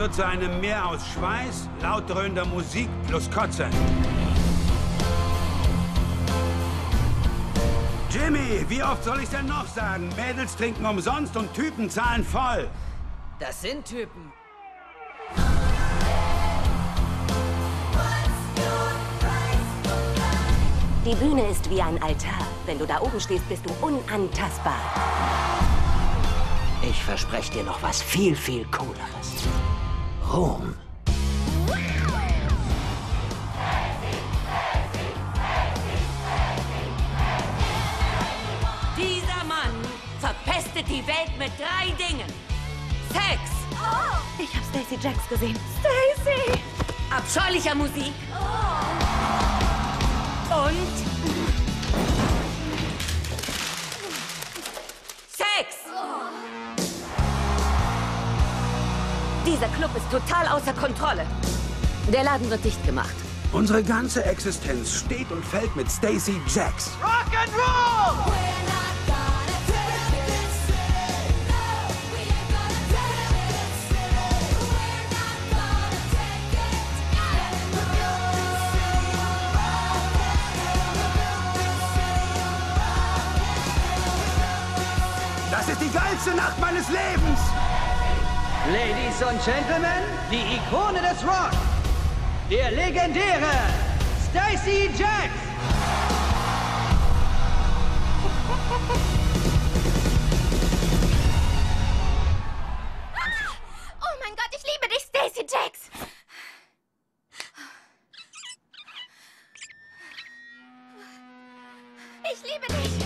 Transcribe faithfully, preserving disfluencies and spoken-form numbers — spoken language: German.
wird zu einem Meer aus Schweiß, laut dröhnender Musik plus Kotze. Jimmy, wie oft soll ich's denn noch sagen? Mädels trinken umsonst und Typen zahlen voll. Das sind Typen. Die Bühne ist wie ein Altar. Wenn du da oben stehst, bist du unantastbar. Ich verspreche dir noch was viel, viel Cooleres. Ruhm. Dieser Mann verpestet die Welt mit drei Dingen. Sex. Oh, ich habe Stacey Jacks gesehen. Stacey! Abscheulicher Musik. Oh. Und Sex. Oh. Dieser Club ist total außer Kontrolle. Der Laden wird dicht gemacht. Unsere ganze Existenz steht und fällt mit Stacey Jacks. Rock'n'Roll! Das ist die geilste Nacht meines Lebens! Ladies und Gentlemen, die Ikone des Rock, der legendäre Stacey Jacks! Oh mein Gott, ich liebe dich, Stacey Jacks! Ich liebe dich!